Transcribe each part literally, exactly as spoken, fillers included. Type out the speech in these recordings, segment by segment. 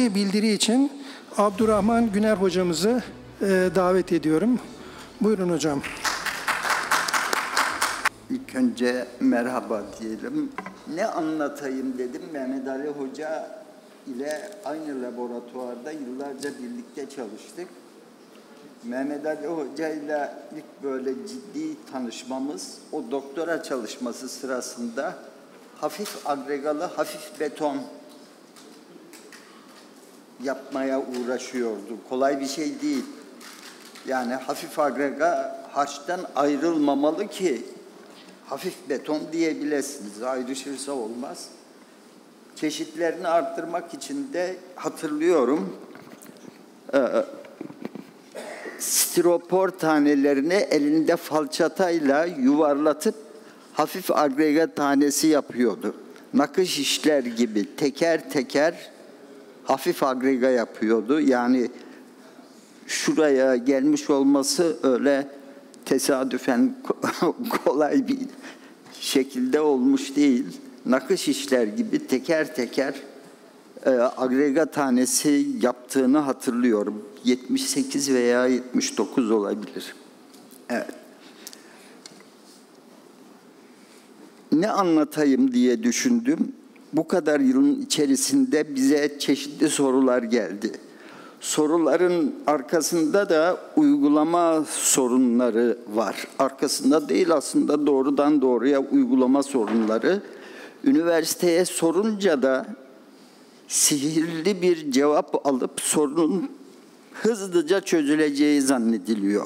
ikinci bildiri için Abdurrahman Güner hocamızı e, davet ediyorum. Buyurun hocam. İlk önce merhaba diyelim. Ne anlatayım dedim. Mehmet Ali Hoca ile aynı laboratuvarda yıllarca birlikte çalıştık. Mehmet Ali Hoca ile ilk böyle ciddi tanışmamız o doktora çalışması sırasında hafif agregalı hafif beton yapmaya uğraşıyordu. Kolay bir şey değil. Yani hafif agrega harçtan ayrılmamalı ki hafif beton diyebilirsiniz. Ayrışırsa olmaz. Çeşitlerini arttırmak için de hatırlıyorum. Ee, stiropor tanelerini elinde falçatayla yuvarlatıp hafif agrega tanesi yapıyordu. Nakış işler gibi teker teker hafif agrega yapıyordu. Yani şuraya gelmiş olması öyle tesadüfen kolay bir şekilde olmuş değil. Nakış işler gibi teker teker e, agrega tanesi yaptığını hatırlıyorum. yetmiş sekiz veya yetmiş dokuz olabilir. Evet. Ne anlatayım diye düşündüm. Bu kadar yılın içerisinde bize çeşitli sorular geldi. Soruların arkasında da uygulama sorunları var. Arkasında değil aslında doğrudan doğruya uygulama sorunları. Üniversiteye sorunca da sihirli bir cevap alıp sorunun hızlıca çözüleceği zannediliyor.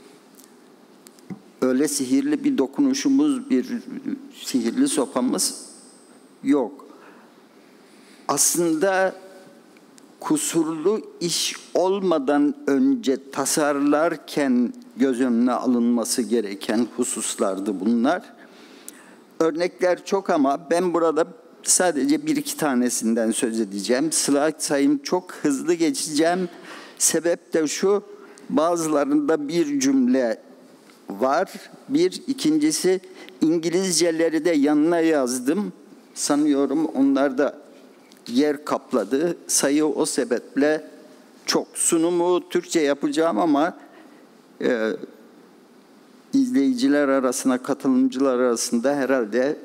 Öyle sihirli bir dokunuşumuz, bir sihirli sopamız yok. Aslında kusurlu iş olmadan önce tasarlarken göz önüne alınması gereken hususlardı bunlar. Örnekler çok ama ben burada sadece bir iki tanesinden söz edeceğim. Slide sayım çok hızlı geçeceğim. Sebep de şu, bazılarında bir cümle var. Bir, ikincisi İngilizceleri de yanına yazdım. Sanıyorum onlar da yer kapladı. Sayı o sebeple çok. Sunumu Türkçe yapacağım ama e, izleyiciler arasında, katılımcılar arasında herhalde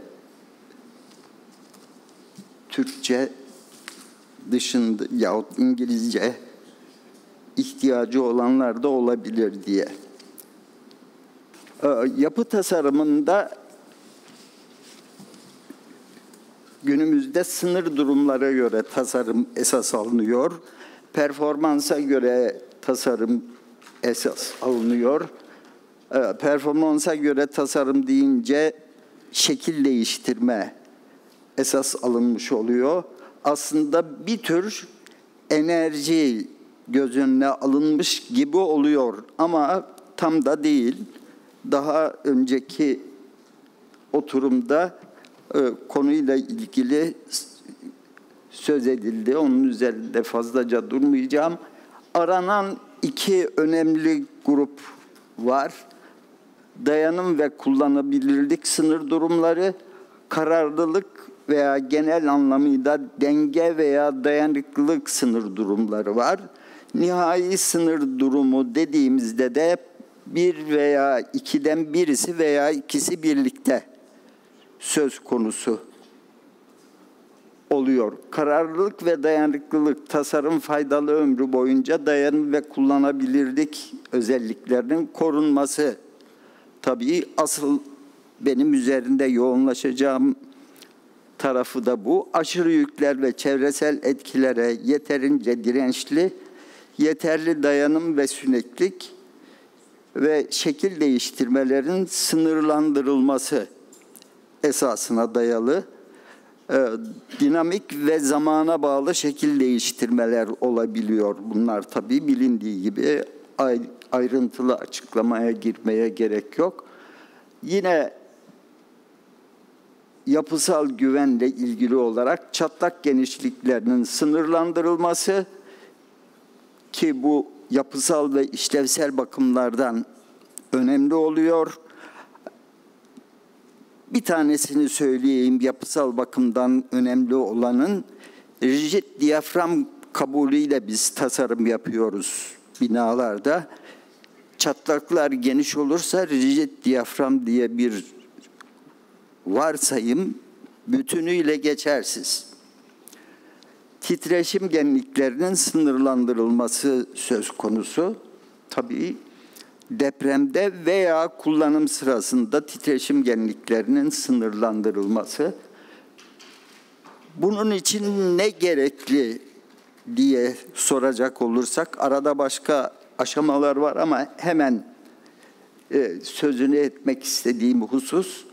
Türkçe dışında yahut İngilizce ihtiyacı olanlar da olabilir diye. E, yapı tasarımında günümüzde sınır durumlara göre tasarım esas alınıyor. Performansa göre tasarım esas alınıyor. Performansa göre tasarım deyince şekil değiştirme esas alınmış oluyor. Aslında bir tür enerji göz önüne alınmış gibi oluyor ama tam da değil. Daha önceki oturumda konuyla ilgili söz edildi. Onun üzerinde fazlaca durmayacağım. Aranan iki önemli grup var. Dayanım ve kullanılabilirlik sınır durumları, kararlılık veya genel anlamıyla denge veya dayanıklılık sınır durumları var. Nihai sınır durumu dediğimizde de bir veya ikiden birisi veya ikisi birlikte söz konusu oluyor. Kararlılık ve dayanıklılık tasarım faydalı ömrü boyunca dayanım ve kullanabilirlik özelliklerinin korunması. Tabii asıl benim üzerinde yoğunlaşacağım tarafı da bu. Aşırı yükler ve çevresel etkilere yeterince dirençli, yeterli dayanım ve süreklilik ve şekil değiştirmelerin sınırlandırılması esasına dayalı e, dinamik ve zamana bağlı şekil değiştirmeler olabiliyor. Bunlar tabii bilindiği gibi ay, ayrıntılı açıklamaya girmeye gerek yok. Yine yapısal güvenle ilgili olarak çatlak genişliklerinin sınırlandırılması ki bu yapısal ve işlevsel bakımlardan önemli oluyor. Bir tanesini söyleyeyim yapısal bakımdan önemli olanın rigid diyafram kabulüyle biz tasarım yapıyoruz binalarda. Çatlaklar geniş olursa rigid diyafram diye bir varsayım bütünüyle geçersiz. Titreşim genliklerinin sınırlandırılması söz konusu. Tabii depremde veya kullanım sırasında titreşim genliklerinin sınırlandırılması. Bunun için ne gerekli diye soracak olursak, arada başka aşamalar var ama hemen e, sözünü etmek istediğim husus,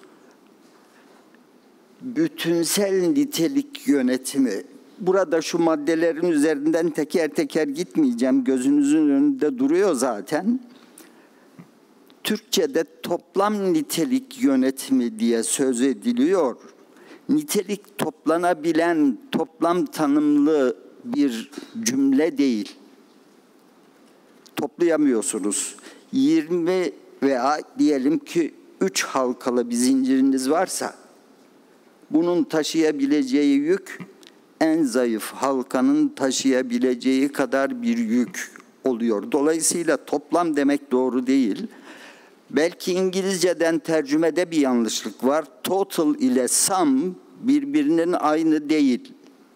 bütünsel nitelik yönetimi. Burada şu maddelerin üzerinden teker teker gitmeyeceğim, gözünüzün önünde duruyor zaten. Türkçe'de toplam nitelik yönetimi diye söz ediliyor. Nitelik toplanabilen, toplam tanımlı bir cümle değil. Toplayamıyorsunuz. yirmi veya diyelim ki üç halkalı bir zinciriniz varsa, bunun taşıyabileceği yük en zayıf halkanın taşıyabileceği kadar bir yük oluyor. Dolayısıyla toplam demek doğru değil. Belki İngilizceden tercümede bir yanlışlık var. Total ile sum birbirinin aynı değil.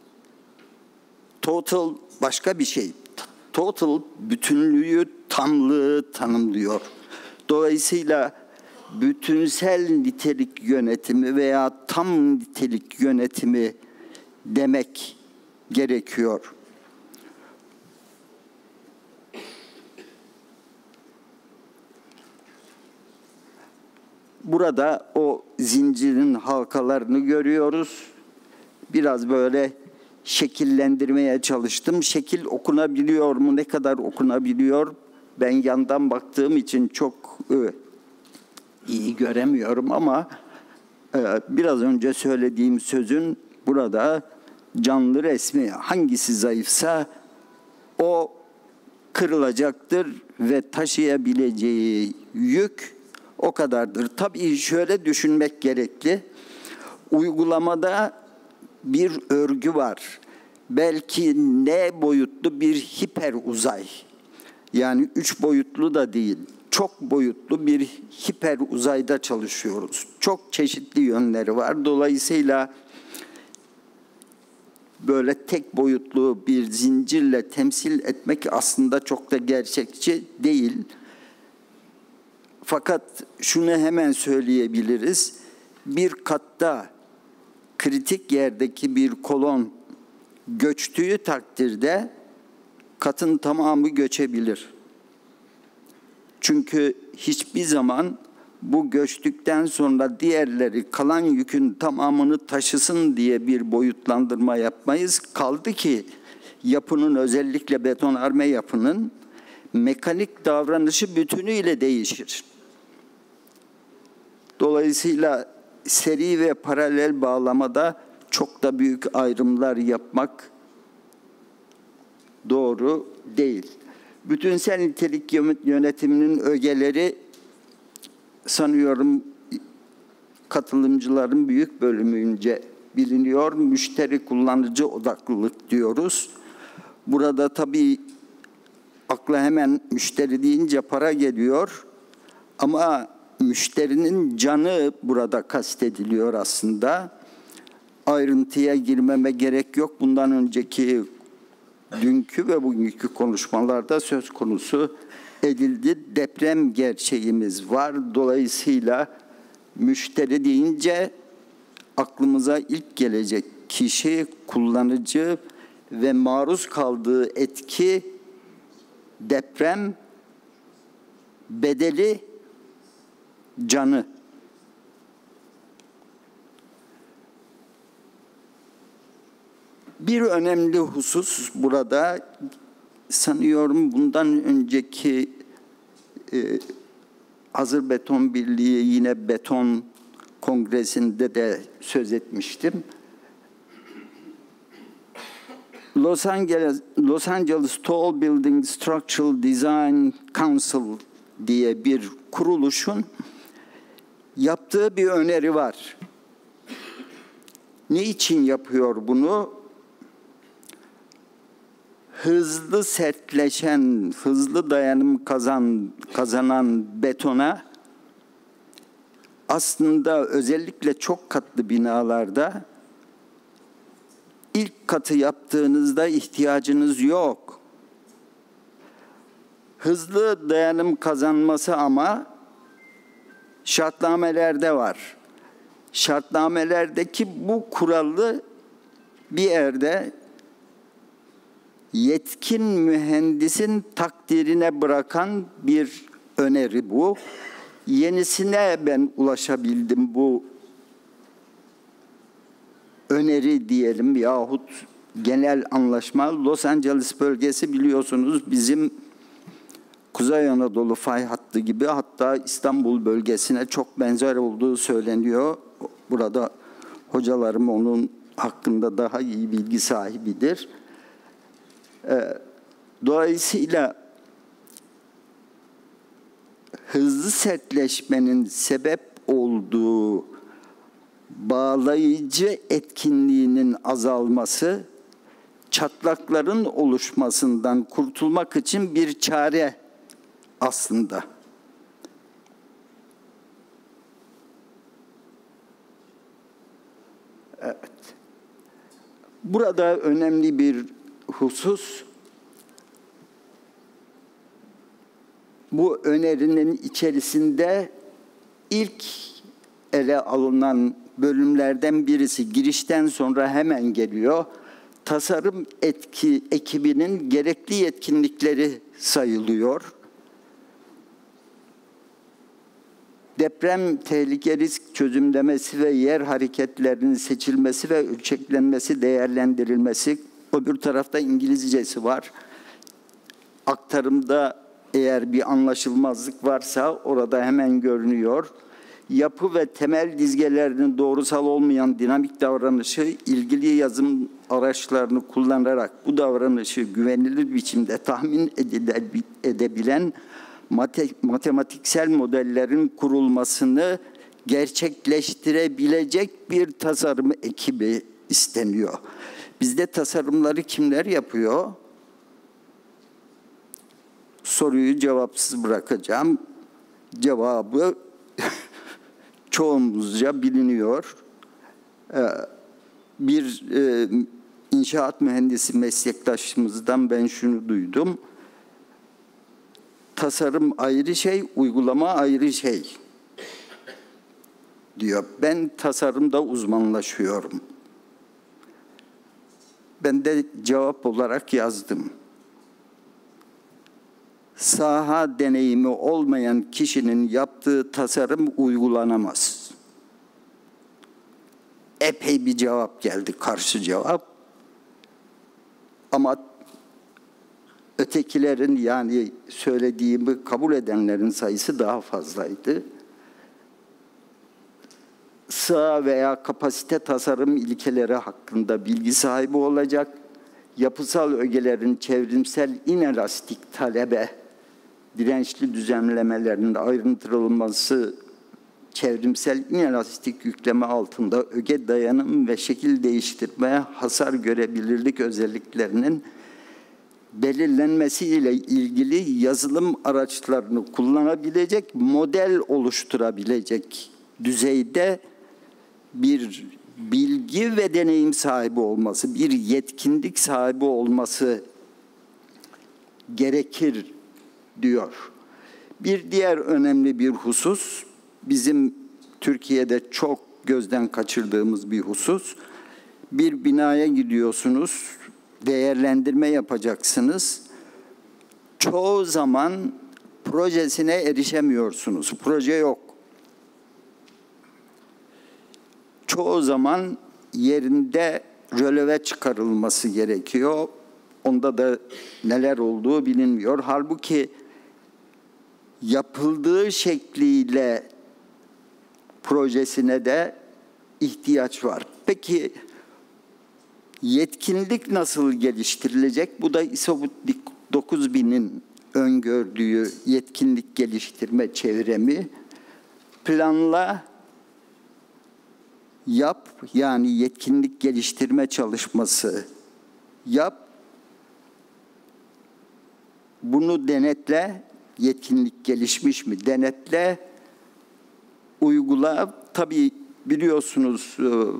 Total başka bir şey. Total bütünlüğü, tamlığı tanımlıyor. Dolayısıyla bütünsel nitelik yönetimi veya tam nitelik yönetimi demek gerekiyor. Burada o zincirin halkalarını görüyoruz. Biraz böyle şekillendirmeye çalıştım. Şekil okunabiliyor mu? Ne kadar okunabiliyor? Ben yandan baktığım için çok e, iyi göremiyorum ama e, biraz önce söylediğim sözün burada canlı resmi, hangisi zayıfsa o kırılacaktır ve taşıyabileceği yük o kadardır. Tabii şöyle düşünmek gerekli. Uygulamada bir örgü var. Belki ne boyutlu bir hiper uzay. Yani üç boyutlu da değil. Çok boyutlu bir hiper uzayda çalışıyoruz. Çok çeşitli yönleri var. Dolayısıyla böyle tek boyutlu bir zincirle temsil etmek aslında çok da gerçekçi değil. Fakat şunu hemen söyleyebiliriz. Bir katta kritik yerdeki bir kolon göçtüğü takdirde katın tamamı göçebilir. Çünkü hiçbir zaman bu göçtükten sonra diğerleri kalan yükün tamamını taşısın diye bir boyutlandırma yapmayız. Kaldı ki yapının, özellikle betonarme yapının mekanik davranışı bütünüyle değişir. Dolayısıyla seri ve paralel bağlamada çok da büyük ayrımlar yapmak doğru değil. Bütünsel nitelik yönetiminin ögeleri sanıyorum katılımcıların büyük bölümünce biliniyor. Müşteri kullanıcı odaklılık diyoruz. Burada tabii akla hemen müşteri deyince para geliyor. Ama müşterinin canı burada kastediliyor aslında. Ayrıntıya girmeme gerek yok. Bundan önceki dünkü ve bugünkü konuşmalarda söz konusu edildi. Deprem gerçeğimiz var. Dolayısıyla müşteri deyince aklımıza ilk gelecek kişi, kullanıcı ve maruz kaldığı etki, deprem, bedeli, canı. Bir önemli husus burada, sanıyorum bundan önceki e, Hazır Beton Birliği yine beton kongresinde de söz etmiştim. Los Angeles, Los Angeles Tall Building Structural Design Council diye bir kuruluşun yaptığı bir öneri var. Ne için yapıyor bunu? hızlı sertleşen, hızlı dayanım kazan, kazanan betona aslında özellikle çok katlı binalarda ilk katı yaptığınızda ihtiyacınız yok. Hızlı dayanım kazanması ama şartnamelerde var. Şartnamelerdeki bu kuralı bir yerde yetkin mühendisin takdirine bırakan bir öneri bu. Yenisine ben ulaşabildim, bu öneri diyelim yahut genel anlaşma. Los Angeles bölgesi biliyorsunuz bizim Kuzey Anadolu fay hattı gibi, hatta İstanbul bölgesine çok benzer olduğu söyleniyor. Burada hocalarım onun hakkında daha iyi bilgi sahibidir. Dolayısıyla hızlı sertleşmenin sebep olduğu bağlayıcı etkinliğinin azalması, çatlakların oluşmasından kurtulmak için bir çare aslında. Evet. Burada önemli bir husus, bu önerinin içerisinde ilk ele alınan bölümlerden birisi, girişten sonra hemen geliyor. Tasarım etki, ekibinin gerekli yetkinlikleri sayılıyor. Deprem tehlike risk çözümlemesi ve yer hareketlerinin seçilmesi ve ölçeklenmesi, değerlendirilmesi. Öbür tarafta İngilizcesi var. Aktarımda eğer bir anlaşılmazlık varsa orada hemen görünüyor. Yapı ve temel dizgelerinin doğrusal olmayan dinamik davranışı, ilgili yazım araçlarını kullanarak bu davranışı güvenilir biçimde tahmin edebilen matematiksel modellerin kurulmasını gerçekleştirebilecek bir tasarım ekibi isteniyor. Bizde tasarımları kimler yapıyor? Soruyu cevapsız bırakacağım. Cevabı çoğumuzca biliniyor. Bir inşaat mühendisi meslektaşımızdan ben şunu duydum. Tasarım ayrı şey, uygulama ayrı şey diyor. Ben tasarımda uzmanlaşıyorum. Ben de cevap olarak yazdım. Saha deneyimi olmayan kişinin yaptığı tasarım uygulanamaz. Epey bir cevap geldi, karşı cevap. Ama ötekilerin, yani söylediğimi kabul edenlerin sayısı daha fazlaydı. Sığ veya kapasite tasarım ilkeleri hakkında bilgi sahibi olacak. Yapısal ögelerin çevrimsel inelastik talebe, dirençli düzenlemelerin ayrıntılması, çevrimsel inelastik yükleme altında öge dayanım ve şekil değiştirme, hasar görebilirlik özelliklerinin belirlenmesiyle ilgili yazılım araçlarını kullanabilecek, model oluşturabilecek düzeyde bir bilgi ve deneyim sahibi olması, bir yetkinlik sahibi olması gerekir diyor. Bir diğer önemli bir husus, bizim Türkiye'de çok gözden kaçırdığımız bir husus. Bir binaya gidiyorsunuz, değerlendirme yapacaksınız. Çoğu zaman projesine erişemiyorsunuz. Proje yok. Çoğu zaman yerinde röleve çıkarılması gerekiyor. Onda da neler olduğu bilinmiyor. Halbuki yapıldığı şekliyle projesine de ihtiyaç var. Peki yetkinlik nasıl geliştirilecek? Bu da I S O dokuz binin öngördüğü yetkinlik geliştirme çevremi. Planla, yap, yani yetkinlik geliştirme çalışması yap, bunu denetle, yetkinlik gelişmiş mi? Denetle, uygula. Tabii biliyorsunuz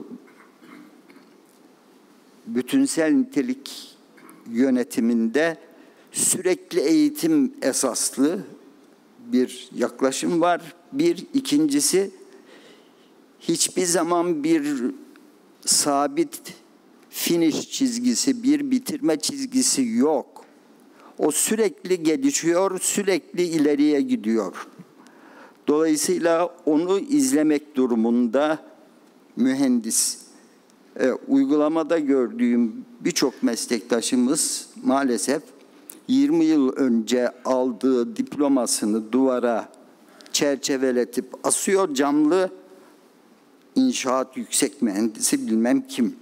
bütünsel nitelik yönetiminde sürekli eğitim esaslı bir yaklaşım var. Bir, ikincisi hiçbir zaman bir sabit finish çizgisi, bir bitirme çizgisi yok. O sürekli gelişiyor, sürekli ileriye gidiyor. Dolayısıyla onu izlemek durumunda mühendis. E, uygulamada gördüğüm birçok meslektaşımız maalesef yirmi yıl önce aldığı diplomasını duvara çerçeveletip asıyor, camlı inşaat yüksek mühendisi bilmem kim.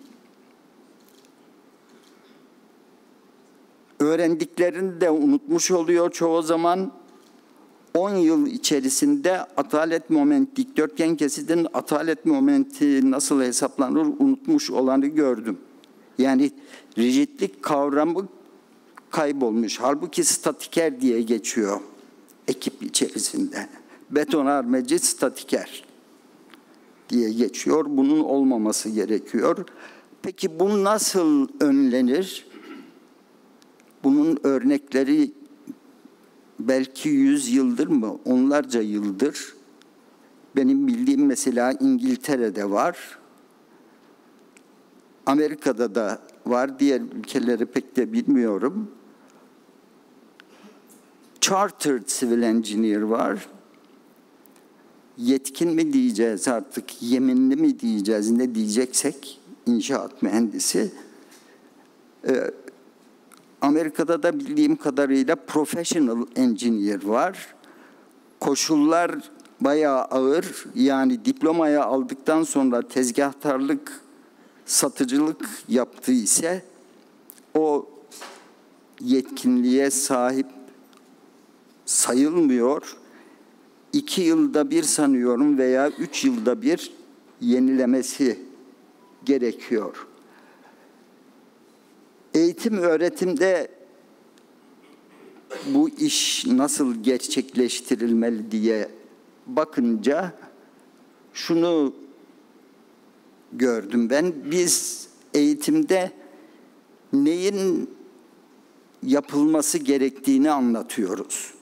Öğrendiklerini de unutmuş oluyor çoğu zaman. on yıl içerisinde atalet moment, dikdörtgen kesidin atalet momenti nasıl hesaplanır unutmuş olanı gördüm. Yani rigidlik kavramı kaybolmuş. Halbuki statiker diye geçiyor ekip içerisinde. Betonarmeci statiker diye geçiyor. Bunun olmaması gerekiyor. Peki bu nasıl önlenir? Bunun örnekleri belki yüz yıldır mı, onlarca yıldır. Benim bildiğim mesela İngiltere'de var. Amerika'da da var. Diğer ülkeleri pek de bilmiyorum. Chartered Civil Engineer var. Yetkin mi diyeceğiz artık, yeminli mi diyeceğiz, ne diyeceksek inşaat mühendisi. Ee, Amerika'da da bildiğim kadarıyla professional engineer var. Koşullar bayağı ağır. Yani diplomayı aldıktan sonra tezgahtarlık, satıcılık yaptığı ise o yetkinliğe sahip sayılmıyor. İki yılda bir sanıyorum veya üç yılda bir yenilemesi gerekiyor. Eğitim öğretimde bu iş nasıl gerçekleştirilmeli diye bakınca şunu gördüm ben. Biz eğitimde neyin yapılması gerektiğini anlatıyoruz.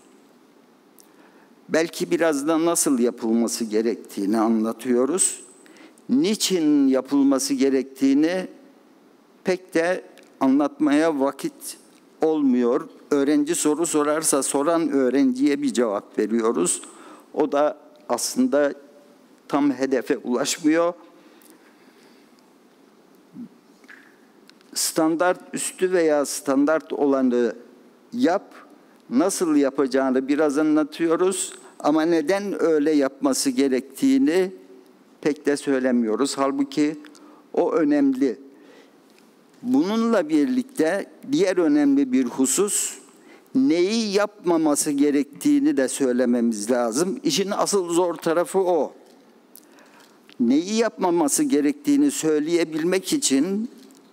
Belki biraz da nasıl yapılması gerektiğini anlatıyoruz. Niçin yapılması gerektiğini pek de anlatmaya vakit olmuyor. Öğrenci soru sorarsa soran öğrenciye bir cevap veriyoruz. O da aslında tam hedefe ulaşmıyor. Standart üstü veya standart olanı yap, nasıl yapacağını biraz anlatıyoruz ama neden öyle yapması gerektiğini pek de söylemiyoruz. Halbuki o önemli. Bununla birlikte diğer önemli bir husus, neyi yapmaması gerektiğini de söylememiz lazım. İşin asıl zor tarafı o. Neyi yapmaması gerektiğini söyleyebilmek için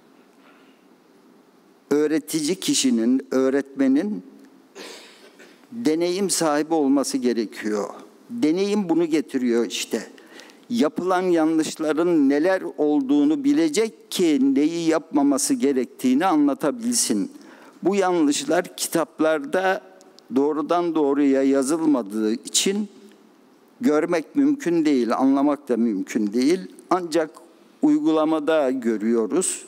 öğretici kişinin, öğretmenin deneyim sahibi olması gerekiyor. Deneyim bunu getiriyor işte. Yapılan yanlışların neler olduğunu bilecek ki neyi yapmaması gerektiğini anlatabilsin. Bu yanlışlar kitaplarda doğrudan doğruya yazılmadığı için görmek mümkün değil, anlamak da mümkün değil. Ancak uygulamada görüyoruz.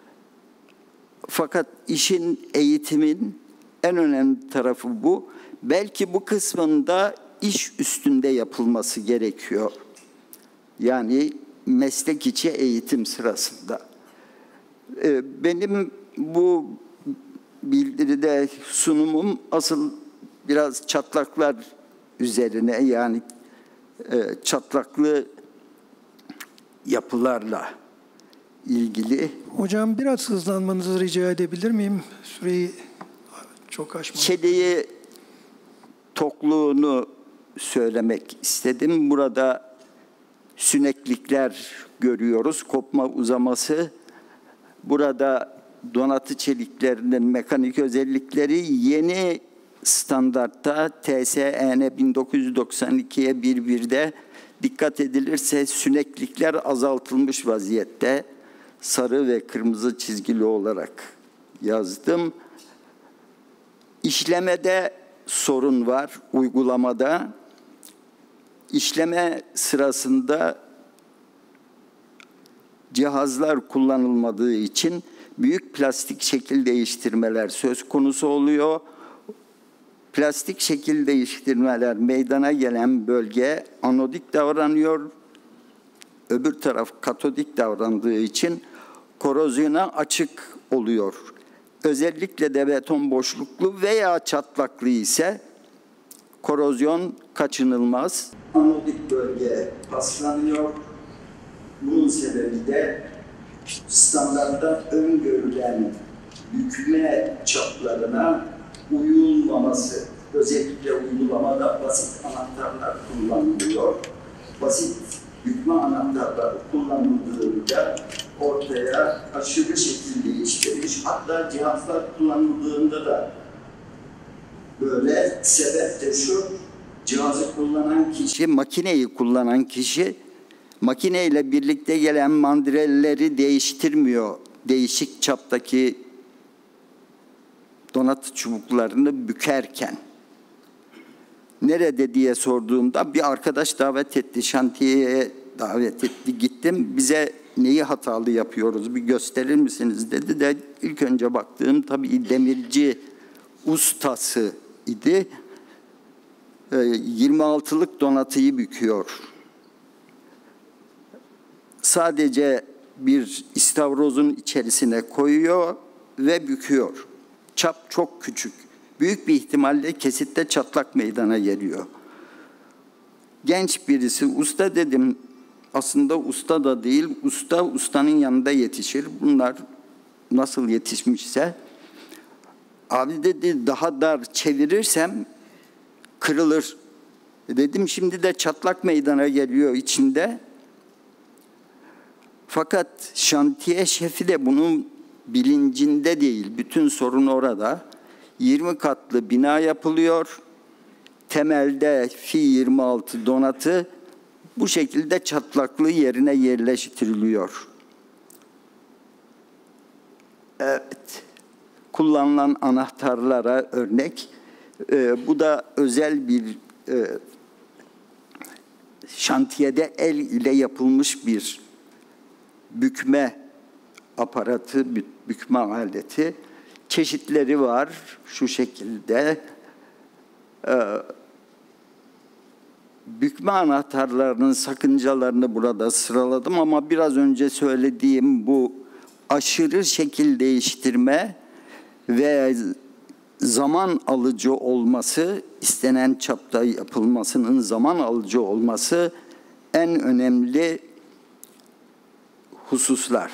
Fakat işin, eğitimin en önemli tarafı bu. Belki bu kısmında iş üstünde yapılması gerekiyor. Yani meslek içi eğitim sırasında. Benim bu bildiride sunumum asıl biraz çatlaklar üzerine, yani çatlaklı yapılarla ilgili. Hocam biraz hızlanmanızı rica edebilir miyim? Süreyi çok aşmadım. Çeliği tokluğunu söylemek istedim. Burada süneklikler görüyoruz, kopma uzaması. Burada donatı çeliklerinin mekanik özellikleri yeni standartta T S E N bin dokuz yüz doksan iki'ye bir bir'de dikkat edilirse süneklikler azaltılmış vaziyette. Sarı ve kırmızı çizgili olarak yazdım. İşlemede sorun var, uygulamada. İşleme sırasında cihazlar kullanılmadığı için büyük plastik şekil değiştirmeler söz konusu oluyor. Plastik şekil değiştirmeler meydana gelen bölge anodik davranıyor. Öbür taraf katodik davrandığı için korozyona açık oluyor. Özellikle de beton boşluklu veya çatlaklı ise korozyon kaçınılmaz. Anodik bölge paslanıyor. Bunun sebebi de standartta öngörülen bükme çaplarına uyulmaması. Özellikle uygulamada basit anahtarlar kullanılıyor. Basit bükme anahtarlar kullanıldığında ortaya aşırı şekil değiştirmiş. Hatta cihazlar kullanıldığında da böyle. Sebep de şu, cihazı kullanan kişi, makineyi kullanan kişi makineyle birlikte gelen mandrelleri değiştirmiyor. Değişik çaptaki donatı çubuklarını bükerken. Nerede diye sorduğumda bir arkadaş davet etti, şantiyeye davet etti, gittim. Bize neyi hatalı yapıyoruz bir gösterir misiniz dedi de ilk önce baktığım tabii demirci ustası idi. yirmi altılık donatıyı büküyor. Sadece bir istavrozun içerisine koyuyor ve büküyor. Çap çok küçük. Büyük bir ihtimalle kesitte çatlak meydana geliyor. Genç birisi, usta dedim, aslında usta da değil, usta ustanın yanında yetişir. Bunlar nasıl yetişmişse, abi dedi daha dar çevirirsem kırılır. Dedim şimdi de çatlak meydana geliyor içinde. Fakat şantiye şefi de bunun bilincinde değil. Bütün sorun orada. yirmi katlı bina yapılıyor. Temelde Fi yirmi altı donatı bu şekilde çatlaklı yerine yerleştiriliyor. Evet. Kullanılan anahtarlara örnek. Ee, bu da özel bir e, şantiyede el ile yapılmış bir bükme aparatı, bükme aleti. Çeşitleri var şu şekilde. Ee, bükme anahtarlarının sakıncalarını burada sıraladım ama biraz önce söylediğim bu aşırı şekil değiştirme ve zaman alıcı olması, istenen çapta yapılmasının zaman alıcı olması en önemli hususlar.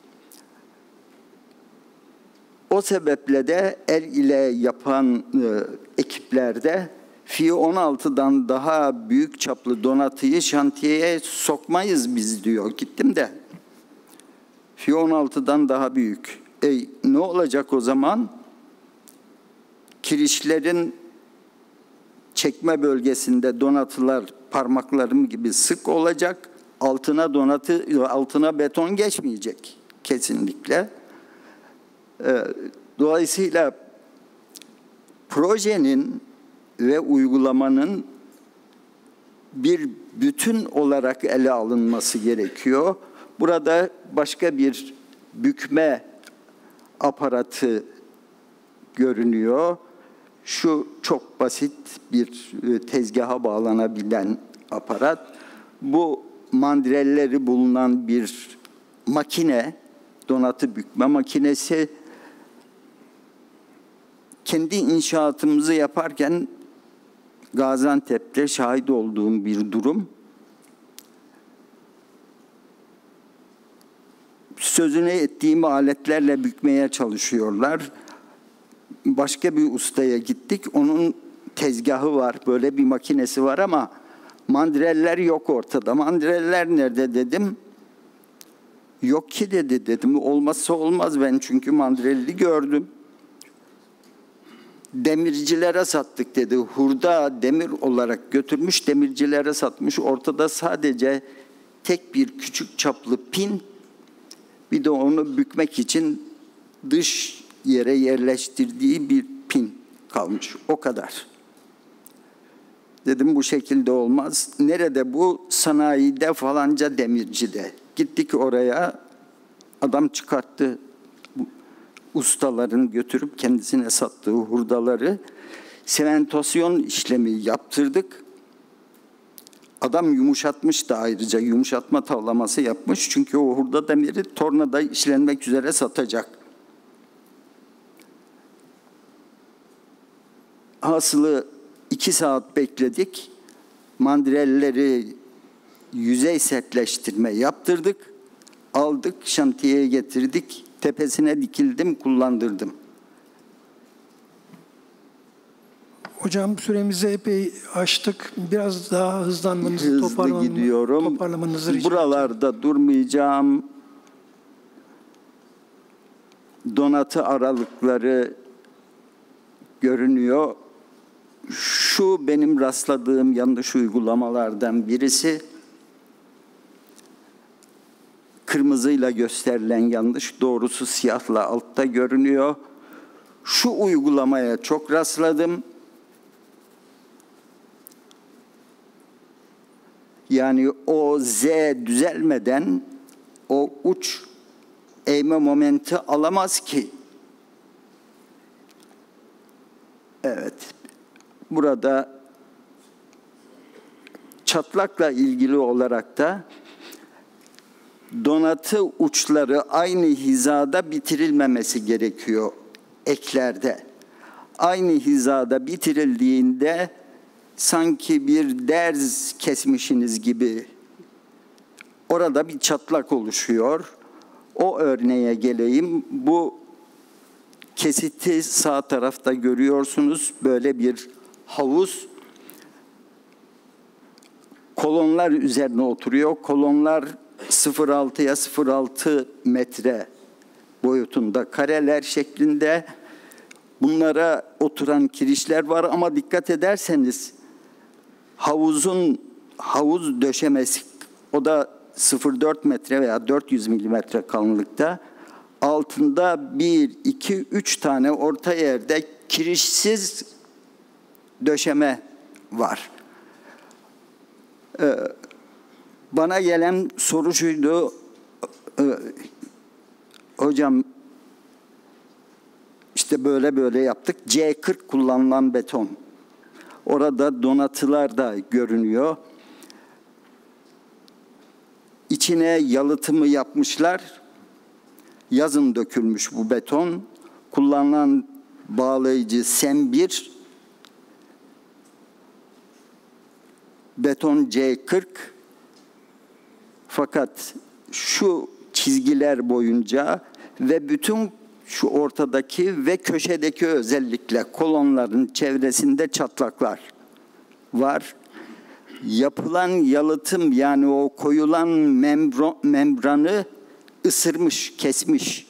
O sebeple de el ile yapan e, ekiplerde Fi on altıdan daha büyük çaplı donatıyı şantiyeye sokmayız biz diyor. Gittim de Fi on altıdan daha büyük. E, ne olacak o zaman? Kirişlerin çekme bölgesinde donatılar parmaklarım gibi sık olacak. Altına donatı, altına beton geçmeyecek kesinlikle. Dolayısıyla projenin ve uygulamanın bir bütün olarak ele alınması gerekiyor. Burada başka bir bükme aparatı görünüyor. Şu çok basit bir tezgaha bağlanabilen aparat. Bu mandrelleri bulunan bir makine, donatı bükme makinesi. Kendi inşaatımızı yaparken Gaziantep'te şahit olduğum bir durum. Sözüne ettiğim aletlerle bükmeye çalışıyorlar. Başka bir ustaya gittik. Onun tezgahı var, böyle bir makinesi var ama mandreller yok ortada. Mandreller nerede dedim. Yok ki dedi dedim. Olmazsa olmaz ben çünkü mandrelli gördüm. demircilere sattık dedi. Hurda demir olarak götürmüş, demircilere satmış. Ortada sadece tek bir küçük çaplı pin, bir de onu bükmek için dış yere yerleştirdiği bir pin kalmış. O kadar. Dedim bu şekilde olmaz. Nerede bu? Sanayide falanca demircide. Gittik oraya, adam çıkarttı ustaların götürüp kendisine sattığı hurdaları. Sementasyon işlemi yaptırdık. Adam yumuşatmış da ayrıca yumuşatma tavlaması yapmış. Çünkü o hurda demiri tornada işlenmek üzere satacak. Hasılı iki saat bekledik. Mandrelleri yüzey sertleştirme yaptırdık. Aldık, şantiyeye getirdik. Tepesine dikildim, kullandırdım. Hocam süremizi epey aştık. Biraz daha hızlanmanızı, Hızlı toparlamanızı, gidiyorum. toparlamanızı rica Buralarda ediyorum. Durmayacağım. Donatı aralıkları görünüyor. Şu benim rastladığım yanlış uygulamalardan birisi. Kırmızıyla gösterilen yanlış, doğrusu siyahla altta görünüyor. Şu uygulamaya çok rastladım. Yani o Z düzelmeden o uç eğme momenti alamaz ki. Evet. Burada çatlakla ilgili olarak da donatı uçları aynı hizada bitirilmemesi gerekiyor eklerde. Aynı hizada bitirildiğinde sanki bir derz kesmişiniz gibi orada bir çatlak oluşuyor. O örneğe geleyim. Bu kesiti sağ tarafta görüyorsunuz. Böyle bir havuz. Kolonlar üzerine oturuyor. Kolonlar sıfır virgül altıya sıfır virgül altı metre boyutunda kareler şeklinde. Bunlara oturan kirişler var ama dikkat ederseniz havuzun havuz döşemesi, o da sıfır virgül dört metre veya dört yüz milimetre kalınlıkta, altında bir, iki, üç tane orta yerde kirişsiz döşeme var. Ee, bana gelen soru şuydu, e, hocam işte böyle böyle yaptık. C kırk kullanılan beton. Orada donatılar da görünüyor. İçine yalıtımı yapmışlar. Yazın dökülmüş bu beton. Kullanılan bağlayıcı Sem bir. Beton C kırk. Fakat şu çizgiler boyunca ve bütün şu ortadaki ve köşedeki özellikle kolonların çevresinde çatlaklar var. Yapılan yalıtım, yani o koyulan membro, membranı ısırmış, kesmiş.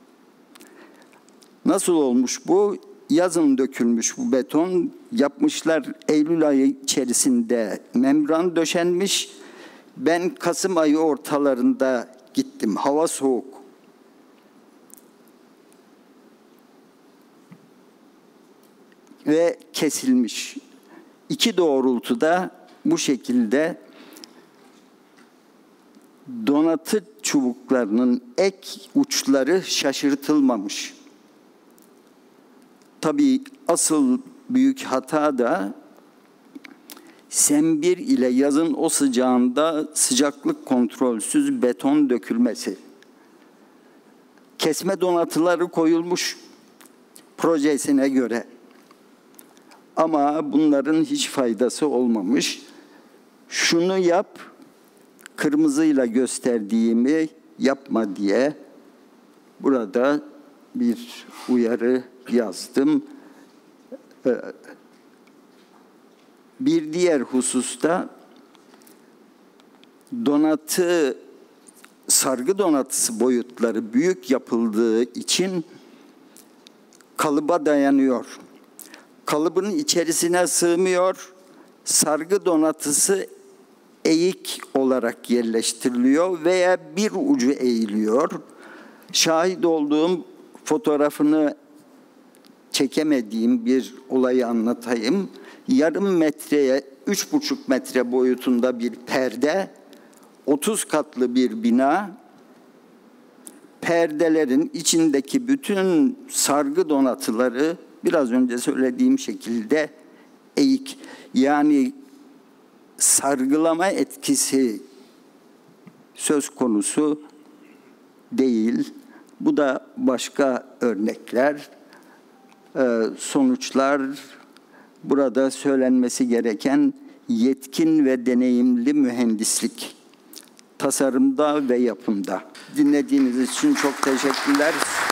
Nasıl olmuş bu? Yazın dökülmüş bu beton. Yapmışlar Eylül ayı içerisinde membran döşenmiş. Ben Kasım ayı ortalarında gittim. Hava soğuk. Ve kesilmiş. İki doğrultuda bu şekilde donatı çubuklarının ek uçları şaşırtılmamış. Tabii asıl büyük hata da Sem bir ile yazın o sıcağında sıcaklık kontrolsüz beton dökülmesi. Kesme donatıları koyulmuş projesine göre. Ama bunların hiç faydası olmamış. Şunu yap, kırmızıyla gösterdiğimi yapma diye burada bir uyarı yazdım. Bir diğer hususta donatı, sargı donatısı boyutları büyük yapıldığı için kalıba dayanıyor. Kalıbın içerisine sığmıyor, sargı donatısı eğik olarak yerleştiriliyor veya bir ucu eğiliyor. Şahit olduğum, fotoğrafını çekemediğim bir olayı anlatayım. Yarım metreye, üç buçuk metre boyutunda bir perde, otuz katlı bir bina, perdelerin içindeki bütün sargı donatıları biraz önce söylediğim şekilde eğik. Yani sargılama etkisi söz konusu değil. Bu da başka örnekler. Ee, sonuçlar burada söylenmesi gereken yetkin ve deneyimli mühendislik tasarımda ve yapımda. Dinlediğiniz için çok teşekkürler.